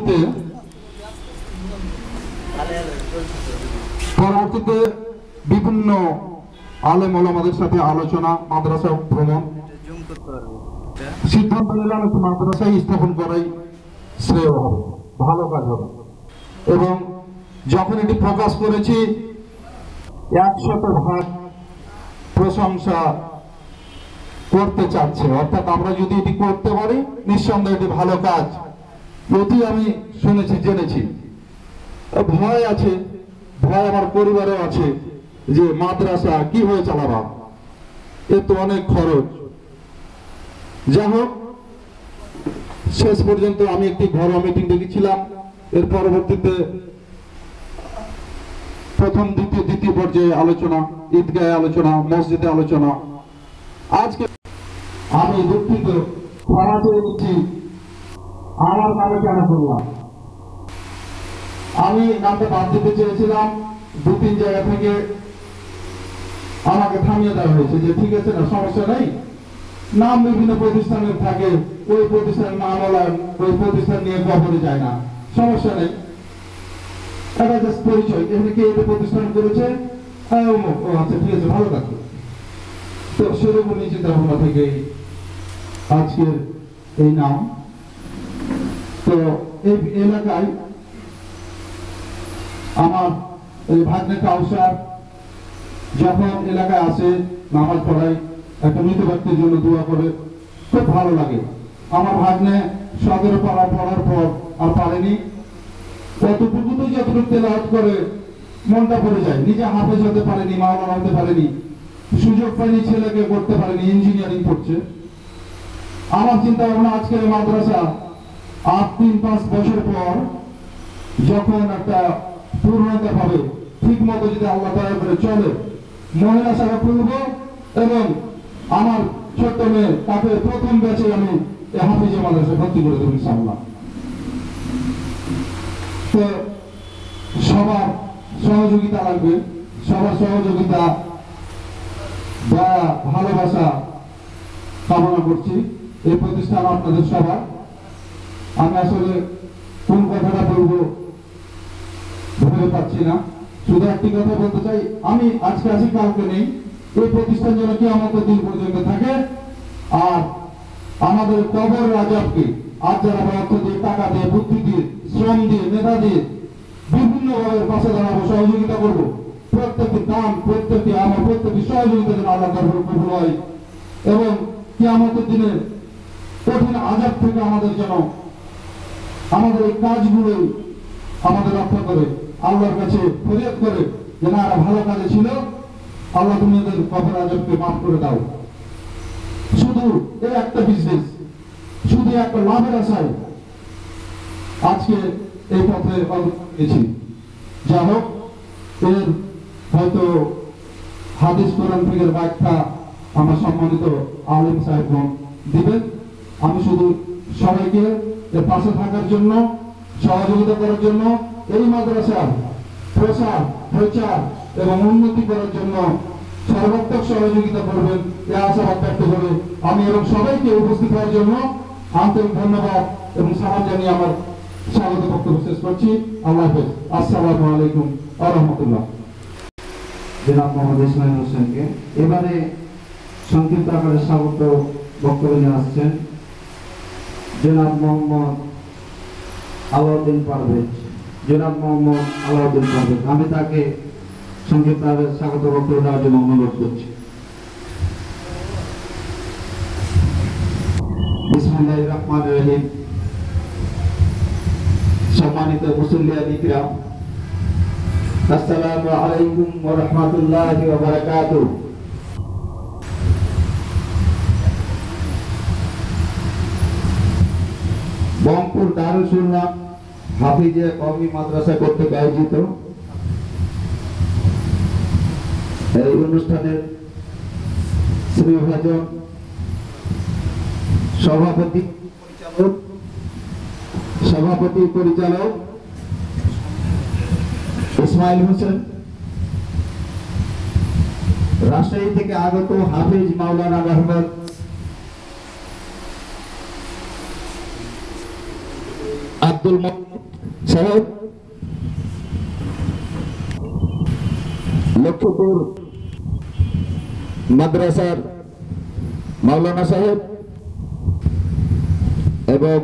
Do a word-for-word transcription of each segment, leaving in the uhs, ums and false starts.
পরবর্তীতে পরবর্তীতে বিভিন্ন আলেম ওলামাদের সাথে আলোচনা, মাদ্রাসা ভ্রমণ, সিদ্ধান্ত নিলাম একটি মাদ্রাসায় স্থাপন করাই শ্রেয় হবে, ভালো কাজ হবে। এবং যখন এটি প্রকাশ করেছি একশত ভাগ প্রশংসা করতে চাচ্ছে, অর্থাৎ আমরা যদি এটি করতে পারি নিঃসন্দেহে এটি ভালো কাজ। এটি আমি শুনেছি, জেনেছি। ভয় আছে, ভয় আমার পরিবারেও আছে যে মাদ্রাসা কি হয়ে চালাবা, এ তো অনেক খরচ। যাই হোক, শেষ পর্যন্ত আমি একটি ঘরোয়া মিটিং ডেকেছিলাম। এর পরবর্তীতে প্রথম দ্বিতীয় দ্বিতীয় পর্যায়ে আলোচনা, ঈদগাহে আলোচনা, মসজিদে আলোচনা। আজকে আমি দুঃখিত, ক্ষমা চেয়ে নিচ্ছি, আমার নামে কেন করলাম। আমি নামটা বাদ দিতে চেয়েছিলাম, দু তিন জায়গা থেকে আমাকে থামিয়ে দেওয়া হয়েছে যে ঠিক আছে, না সমস্যা নেই, নাম বিভিন্ন প্রতিষ্ঠানের থাকে, ওই প্রতিষ্ঠানের নাম হলো ওই প্রতিষ্ঠান নিয়ে কবরে যায় না, সমস্যা নেই, এটা জাস্ট পরিচয়। এখানে কে এটা প্রতিষ্ঠান করেছে, আচ্ছা ঠিক আছে, ভালো থাকবে। তো সেরকম চিন্তা ভাবনা থেকে আজকের এই নাম। তো এই এলাকায় আমার এই ভাগ্নে কাউসার যখন এলাকায় আসে, নামাজ পড়ায়, একটা মৃত ব্যক্তির জন্য দোয়া করে, খুব ভালো লাগে। আমার ভাগ্নে সদরে পড়া পড়ার পর আর পারেনি, কতটুকু তো যতটুকু তেলাওয়াত করে মনটা পড়ে যায়। নিজে হাফেজ হতে পারেনি, মাওলানা হতে পারেনি, সুযোগ পায়নি, ছেলেকে করতে পারেনি, ইঞ্জিনিয়ারিং করছে। আমার চিন্তা ভাবনা আজকের মাদ্রাসা আট তিন পাঁচ বছর পর যখন একটা পূর্ণতা পাবে, ঠিক মতো যদি আল্লাহ দয়া করে চলে, মহিলা শাখা খুলব এবং আমার ছোট্ট মেয়ে তাকে প্রথম ব্যাচে আমি হাফিজে মাদ্রাসা ভর্তি করে দেবো ইনশাআল্লাহ। তো সবার সহযোগিতা লাগবে, সবার সহযোগিতা বা ভালোবাসা কামনা করছি। এই প্রতিষ্ঠান আপনাদের সবার। আমি আসলে কোন কথাটা বলবো ভেবে পাচ্ছি না, শুধু একটি কথা বলতে চাই, আমি আজকে আছি কালকে নেই। এই প্রতিষ্ঠান যেন কিয়ামতের দিন পর্যন্ত থাকে, আর আমাদের কবর আযাবকে আজ যারা অর্থ দিয়ে, টাকা দিয়ে, বুদ্ধি দিয়ে, শ্রম দিয়ে, মেধা দিয়ে বিভিন্ন ভাবে পাশে দাঁড়াবো, সহযোগিতা করবো। প্রত্যেকটি দান, প্রত্যেকটি আমার প্রত্যেকটি সহযোগিতা যেন আল্লাহ দরবারে কবুল হয় এবং কিয়ামতের দিনে কঠিন আযাব থেকে আমাদের যেন আমাদের এই কাজগুলো আমাদের রক্ষা করে, আল্লাহর কাছে ফরিয়াদ করে যে না, ভালো কাজে ছিল, আল্লাহ তুমি এদের কবর আযাবকে মাফ করে দাও। শুধু এই একটা বিজনেস, শুধু একটা লাভের আশায় আজকে এই পথে গেছি। যা হোক, এর হয়তো হাদিস কোরআন থেকে ব্যাখ্যা আমার সম্মানিত আলেম সাহেবগণ দিবেন। আমি শুধু সবাইকে এর পাশে থাকার জন্য, সহযোগিতা করার জন্য, এই মাদ্রাসার প্রসার, প্রচার এবং উন্নতি করার জন্য সর্বাত্মক সহযোগিতা করবেন এই আশাবাদ ব্যক্ত করে আমি এবং সবাইকে উপস্থিত হওয়ার জন্য আন্তরিক ধন্যবাদ এবং সালাম জানিয়ে আমার স্বাগত বক্তব্য শেষ করছি। আল্লাহ হাফেজ। আসসালামু আলাইকুম ওয়া রাহমাতুল্লাহ। জনাব মোহাম্মদ ইসমাইল হোসেনকে এবারে সংক্ষিপ্ত আকারে স্বাগত বক্তব্য জানাচ্ছেন জনাব মোহাম্মদ আলাউদ্দিন পারভেজ। জনাব মোহাম্মদ আলাউদ্দিন পারভেজ, আমি তাকে সংক্ষিপ্ত আকারে স্বাগত বক্তব্য দেওয়ার জন্য অনুরোধ করছি। বিসমিল্লাহির রহমানির রহিম। সম্মানিত মুসল্লিয়ান ইকরাম, আসসালামু আলাইকুম ওয়া রাহমাতুল্লাহি ওয়া বারাকাতুহু। বহরমপুর দারুল সুন্নাহ হাফিজে কওমি মাদ্রাসা কর্তৃক আয়োজিত এই অনুষ্ঠানের শ্রীভাজন সভাপতি পরিচালক সভাপতি পরিচালক ইসমাইল হোসেন, রাজশাহী থেকে আগত হাফিজ মাওলানা আহমদ আব্দুল মোহাম্মদ সাহেব, লক্ষ্মীপুর মাদ্রাসার মাওলানা সাহেব এবং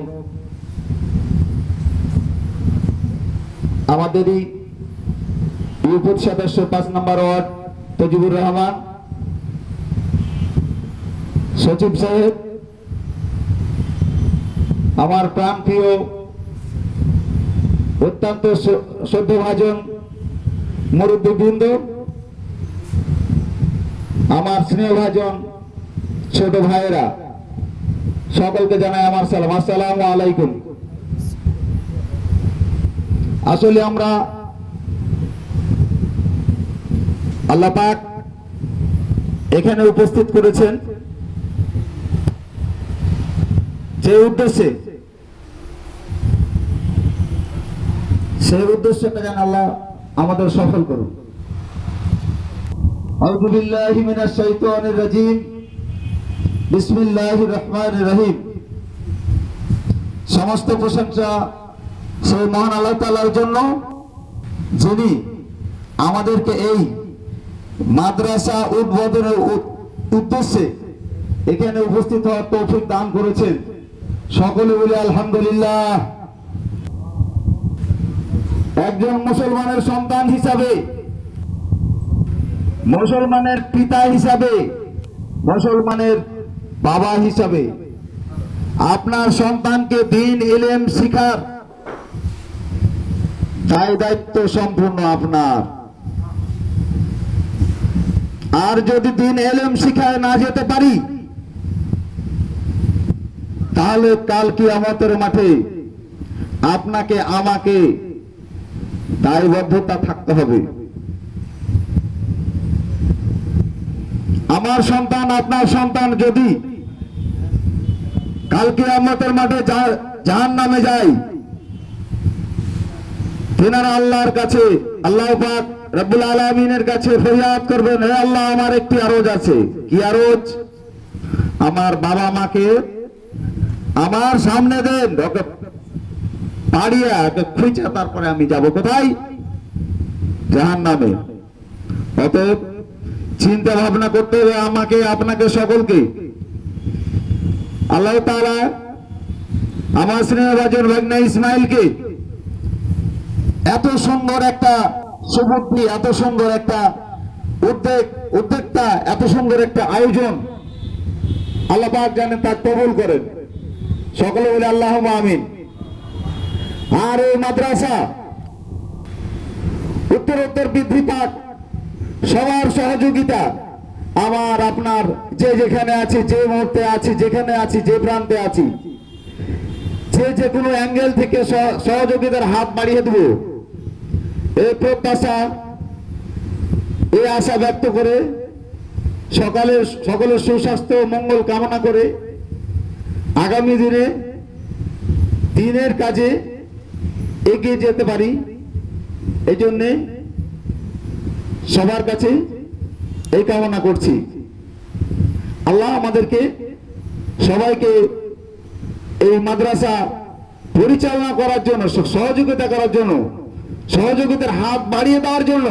আমাদেরই ইউপি সদস্য পাঁচ নম্বর ওয়ার্ড তজিবুর রহমান সচিব সাহেব, আমার প্রাণপ্রিয় অত্যন্ত শ্রদ্ধাভাজন মুরব্বীবৃন্দ, আমার স্নেহভাজন ছোট ভাইয়েরা, সকলকে জানাই আমার সালাম। আসসালামু আলাইকুম। আসলে আমরা আল্লাহ পাক এখানে উপস্থিত করেছেন যে উদ্দেশ্যে, সেই উদ্দেশ্যটা যেন আল্লাহ আমাদের সফল করুন। আউযু বিল্লাহি মিনাশ শাইতানির রাজীম, বিসমিল্লাহির রহমানির রহিম। সমস্ত প্রশংসা সেই মহান আল্লাহ তাআলার জন্য, যিনি আমাদেরকে এই মাদ্রাসা উদ্বোধনের উদ্দেশ্যে এখানে উপস্থিত হওয়ার তৌফিক দান করেছেন। সকলে বলি আলহামদুলিল্লাহ। একজন মুসলমানের সন্তান হিসাবে, মুসলমানের পিতা হিসাবে, মুসলমানের বাবা হিসাবে আপনার সন্তানকে দ্বীন ইলম শিখার দায় দায়িত্ব সম্পূর্ণ আপনার। আর যদি দ্বীন ইলম শিখায় না যেতে পারি, তাহলে কাল কিয়ামতের মাঠে আপনাকে আমাকে দায়বদ্ধতা থাকতে হবে। আমার সন্তান, আপনার সন্তান যদি কাল কিয়ামতের মাঠে জাহান্নামে যায়, তিনারা আল্লাহর কাছে, আল্লাহ পাক রব্বুল আলামিনের কাছে ফরিয়াদ করবেন, হে আল্লাহ, আমার একটি আরজ আছে। কি আরজ? আমার বাবা মাকে আমার সামনে দেন, ওকে পাড়িয়া, ওকে খুঁজে তারপরে আমি যাব কোথায়? জাহান্নামে। অতএব চিন্তা ভাবনা করতে হবে আমাকে, আপনাকে, সকলকে। আল্লাহ তাআলা আমার স্নেহভাজন ভাগনা ইসমাইলকে এত সুন্দর একটা সুবুদ্ধি, এত সুন্দর একটা উদ্যোগ, উদ্যোক্তা, এত সুন্দর একটা আয়োজন আল্লাহ পাক জানেন তা কবুল করেন। সকলে বলে আল্লাহুম্মা আমিন। আর এই মাদ্রাসা উত্তরোত্তর বৃদ্ধি পাক, সবার সহযোগিতা, আমার আপনার যে যেখানে আছি, যে মুহূর্তে আছি, যেখানে আছি, যে প্রান্তে আছি, যে যে কোনো অ্যাঙ্গেল থেকে সহযোগিতার হাত বাড়িয়ে দেব, এই প্রত্যাশা, এই আশা ব্যক্ত করে সকালের সকলের সুস্বাস্থ্য মঙ্গল কামনা করে আগামী দিনে দিনের কাজে এগিয়ে যেতে পারি, এই জন্যে সবার কাছে এই কামনা করছি। আল্লাহ আমাদেরকে সবাইকে এই মাদ্রাসা পরিচালনা করার জন্য, সহযোগিতা করার জন্য, সহযোগিতার হাত বাড়িয়ে দেওয়ার জন্য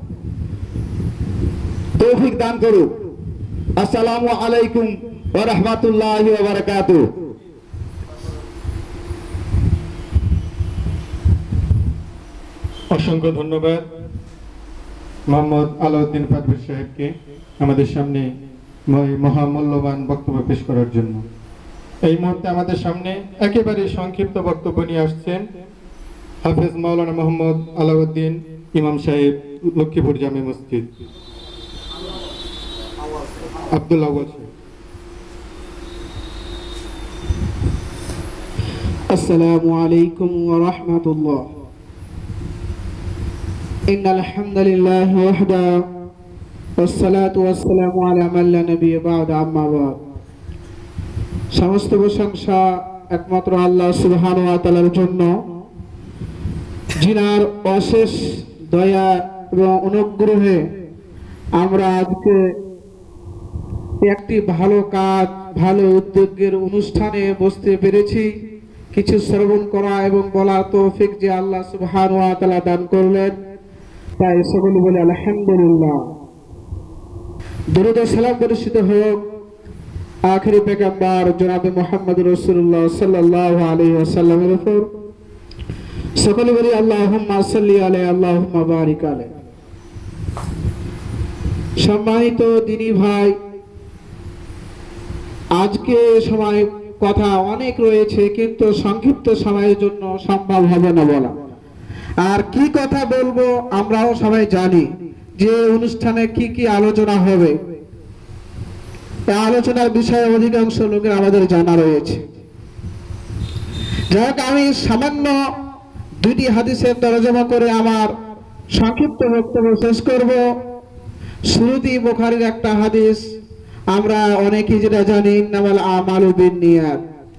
তৌফিক দান করুক। আসসালামু আলাইকুম ওয়া রাহমাতুল্লাহি ওয়া বারাকাতুহু। অসংখ্য ধন্যবাদ মোহাম্মদ আলাউদ্দিন পারভেজ সাহেবকে আমাদের সামনে মহামূল্যবান বক্তব্য পেশ করার জন্য। এই মুহূর্তে আমাদের সামনে একেবারে সংক্ষিপ্ত বক্তব্য নিয়ে আসছেন হাফেজ মাওলানা মোহাম্মদ আলাউদ্দিন ইমাম সাহেব, লক্ষ্মীপুর জামে মসজিদ। আব্দুল আউয়াল সাহেব। আসসালামু আলাইকুম ওয়া রাহমাতুল্লাহ। ইন্নাল হামদুলিল্লাহ ওয়াহদা ওয়াসসালাতু ওয়াসসালামু আলা মান লা নাবিয়্যা বা'দা, আম্মা বা'দ। সমস্ত প্রশংসা একমাত্র আল্লাহ সুবহানাহু ওয়া তাআলার জন্য, যিনার অশেষ দয়া এবং অনুগ্রহে আমরা আজকে একটি ভালো কাজ, ভালো উদ্যোগের অনুষ্ঠানে বসতে পেরেছি। কিছু শ্রবণ করা এবং বলার তৌফিক যে আল্লাহ সুবহানাহু ওয়া তাআলা দান করলেন, তাই সকলে বলে আলহামদুলিল্লাহ। দরুদ ও সালাম বর্ষিত হোক আখিরি পেগম্বর জনাবে মুহাম্মদ রাসূলুল্লাহ সাল্লাল্লাহু আলাইহি ওয়াসাল্লামের উপর। সকলে বলি আল্লাহুম্মা সাল্লি আলাইহি আল্লাহুম্মা বারিক আলাইহি। সম্মানিত দিনী ভাই, আজকে সময় কথা অনেক রয়েছে, কিন্তু সংক্ষিপ্ত সময়ের জন্য সম্ভব হবে না বলা। আর কি কথা বলবো আমরাও সবাই জানি যে অনুষ্ঠানে কি কি আলোচনা হবে। এই আলোচনার বিষয়ে অধিকাংশ লোকের আমাদের জানা রয়েছে। যাই হোক, আমি সামান্য দুইটি হাদিসের তরজমা করে আমার সংক্ষিপ্ত বক্তব্য শেষ করব। শুরুতেই বুখারীর একটা হাদিস, আমরা অনেকেই যেটা জানি, ইন্নামাল আমালু বিন্নিয়াত।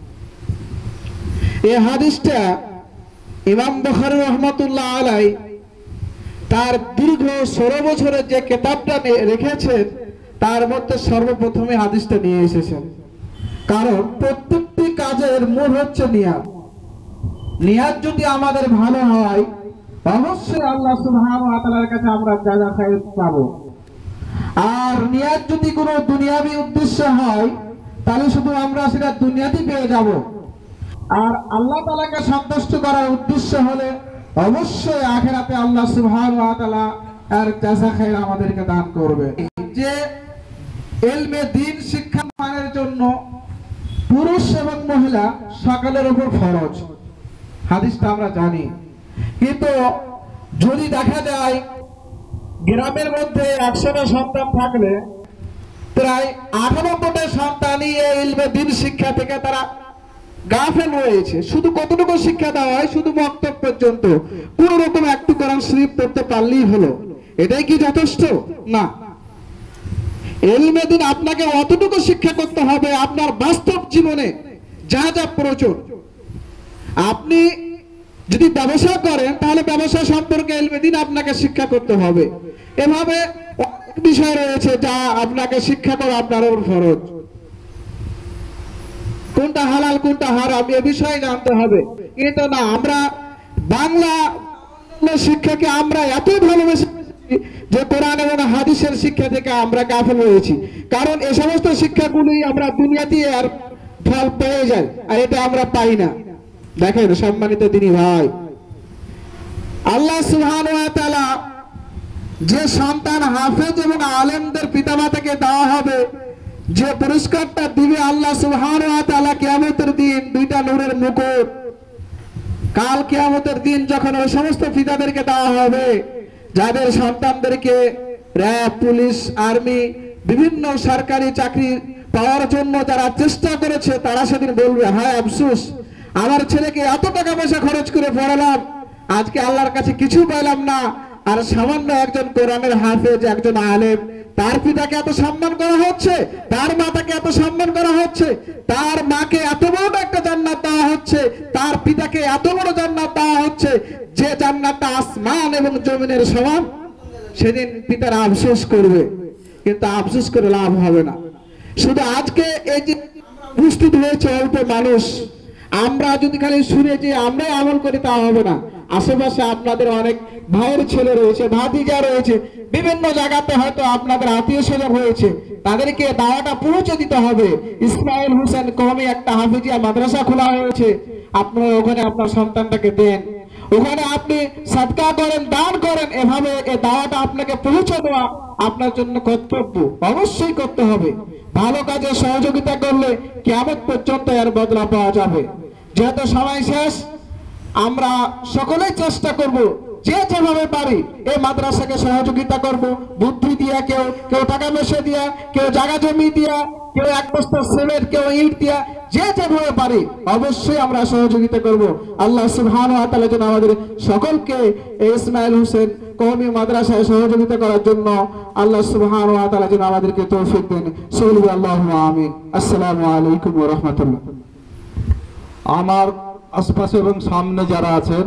এই হাদিসটা ইমাম বুখারী রাহমাতুল্লাহ আলাইহি তার দীর্ঘ ষোলো বছরের যে কিতাবটা রেখেছেন তার মধ্যে সর্বপ্রথমে হাদিসটা নিয়ে এসেছেন। কারণ প্রত্যেকটি কাজের মূল হচ্ছে নিয়াত। নিয়াত যদি আমাদের ভালো হয়, অবশ্যই আল্লাহ সুবহানাহু ওয়া তাআলার কাছে আমরা জাযা খায়র পাবো। আর নিয়াত যদি কোনো দুনিয়াবি উদ্দেশ্য হয়, তাহলে শুধু আমরা সেটা দুনিয়াতেই পেয়ে যাব। আর আল্লাহ তাআলাকে সন্তুষ্ট করার উদ্দেশ্য হলে অবশ্যই আখিরাতে আল্লাহ সুবহানাহু ওয়া তাআলা এর জাযা খায়র আমাদেরকে দান করবে। যে ইলমে দ্বীন শিক্ষা পাওয়ার জন্য পুরুষ এবং মহিলা সকলের উপর ফরজ, হাদিসটা আমরা জানি। কিন্তু যদি দেখা যায় গ্রামের মধ্যে একশোটা সন্তান থাকলে প্রায় আটানব্বইটা সন্তানই এই ইলমে দ্বীন শিক্ষা থেকে তারা গাফেল রয়েছে। শুধু কতটুকু শিক্ষা দেওয়া হয়, শুধু মক্তব পর্যন্ত, কোন রকম একটু কোরআন শরীফ পড়তে পারলেই হলো। এটাই কি যথেষ্ট? না। ইলমে দ্বীন আপনাকে অতটুকু শিক্ষা করতে হবে আপনার বাস্তব জীবনে যা যা প্রয়োজন। আপনি যদি ব্যবসা করেন তাহলে ব্যবসা সম্পর্কে ইলমে দ্বীন আপনাকে শিক্ষা করতে হবে। এভাবে অনেক বিষয় রয়েছে যা আপনাকে শিক্ষা করা আপনার উপর ফরজ। কোনটা হালাল কোনটা হারাম এ বিষয়ে জানতে হবে। কিন্তু না, আমরা বাংলা শিক্ষাকে আমরা এত ভালোবেসে যে কোরআন এবং হাদিসের শিক্ষা থেকে আমরা গাফেল হয়েছি। কারণ এই সমস্ত শিক্ষাগুলি আমরা দুনিয়াতে আর ফল পেয়ে যাই, আর এটা আমরা পাই না। দেখেন সম্মানিত দিনী ভাই, আল্লাহ সুবহানাহু ওয়া তাআলা যে সন্তান হাফেজ এবং আলেমদের পিতামাতাকে দেওয়া হবে, যে পুরস্কারটা দিবে আল্লাহ সুবহানাহু ওয়া তাআলা কিয়ামতের দিন, দুইটা নূরের মুকুট। কাল কিয়ামতের দিন যখন ওই সমস্ত পিতাদেরকে দেওয়া হবে যাদের সন্তানদেরকে র্যাব, পুলিশ, আর্মি, বিভিন্ন সরকারি চাকরি পাওয়ার জন্য যারা চেষ্টা করেছে, তারা সেদিন বলবে, হায় আফসোস, আমার ছেলেকে এত টাকা পয়সা খরচ করে পড়ালাম, আজকে আল্লাহর কাছে কিছু পাইলাম না। আর সামান্য একজন কোরআনের হাফেজ, একজন আলেম, তার পিতাকে এত সম্মান করা হচ্ছে, তার মাতাকে এত সম্মান করা হচ্ছে, তার মাকে এত বড় একটা জান্নাত দেওয়া হচ্ছে, তার পিতাকে এত বড় জান্নাত দেওয়া হচ্ছে যে জান্নাতটা আসমান এবং জমিনের সমান। সেদিন পিতারা আফসোস করবে, কিন্তু আফসোস করে লাভ হবে না। শুধু আজকে এই যে উপস্থিত হয়েছে অল্প মানুষ, আমরা যদি খালি শুনে যে আমরাই আমল করি তা হবে না। আশেপাশে আপনাদের অনেক ভাইয়ের ছেলে রয়েছে, ভাতিজা রয়েছে, বিভিন্ন জায়গাতে হয়তো আপনাদের আত্মীয় স্বজন হয়েছে, তাদেরকে দাওয়াটা পৌঁছে দিতে হবে। ইসমাইল হোসেন কওমি একটা হাফিজিয়া মাদ্রাসা খোলা হয়েছে, আপনারা ওখানে আপনার সন্তানটাকে দেন, ওখানে আপনি সাদকা করেন, দান করেন। এভাবে এই দাওয়াটা আপনাকে পৌঁছে দেওয়া আপনার জন্য কর্তব্য, অবশ্যই করতে হবে। ভালো কাজে সহযোগিতা করলে কিয়ামত পর্যন্ত এর বদলা পাওয়া যাবে। যেহেতু সময় শেষ, আমরা সকলেই চেষ্টা করব যে যেভাবে পারি এই মাদ্রাসাকে সহযোগিতা করব, বুদ্ধি দিয়া, কেউ কেউ টাকা পয়সা দিয়া, কেউ জায়গা জমি দিয়া, কেউ এক বস্তা সিমেন্ট, কেউ ইট দিয়া, যে যেভাবে পারি অবশ্যই আমরা সহযোগিতা করব। আল্লাহ সুবহানাহু ওয়া তাআলা যেন আমাদের সকলকে ইসমাইল হোসেন কওমি মাদ্রাসায় সহযোগিতা করার জন্য আল্লাহ সুবহানাহু ওয়া তাআলা যেন আমাদেরকে তৌফিক দেন। সাল্লাল্লাহু আমিন। আসসালামু আলাইকুম ওয়া রাহমাতুল্লাহ। আমার আশপাশে এবং সামনে যারা আছেন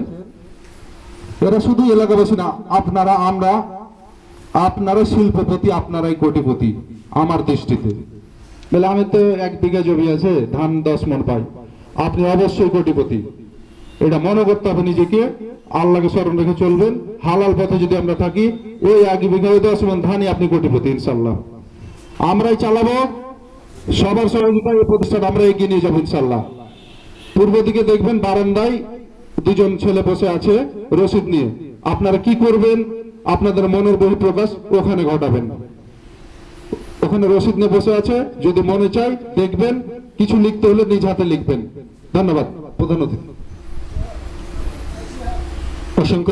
এরা শুধু এলাকাবাসী না, আপনারা, আমরা, আপনারা শিল্পপতি, আপনারাই কোটিপতি আমার দৃষ্টিতে। বলে আমি তো এক বিঘা জমি আছে, ধান দশ মন পাই, আপনি অবশ্যই কোটিপতি। এটা মনে করতে হবে নিজেকে, আল্লাহকে স্মরণ রেখে চলবেন। হালাল পথে যদি আমরা থাকি, ওই আগে বিঘায় দশ মন ধানই আপনি কোটিপতি ইনশাল্লাহ। আমরাই চালাবো, সবার সহযোগিতায় এই প্রতিষ্ঠান আমরা এগিয়ে নিয়ে যাবো ইনশাল্লাহ। পূর্ব দিকে দেখবেন বারান্দায় দুজন ছেলে বসে আছে রসিদ নিয়ে। আপনারা কি করবেন? আপনাদের মনের বহিঃপ্রকাশ ওখানে ঘটাবেন। ওখানে রসিদ নিয়ে বসে আছে, যদি মনে চায় দেখবেন, কিছু লিখতে হলে নিজ হাতে লিখবেন। ধন্যবাদ। প্রধান অতিথি। অসংখ্য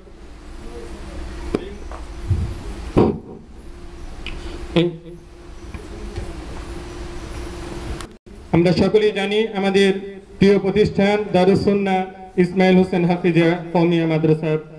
আমরা সকলেই জানি আমাদের প্রিয় প্রতিষ্ঠান দারুস সুন্নাহ ইসমাইল হোসেন হাফিজিয়া কওমিয়া মাদ্রাসা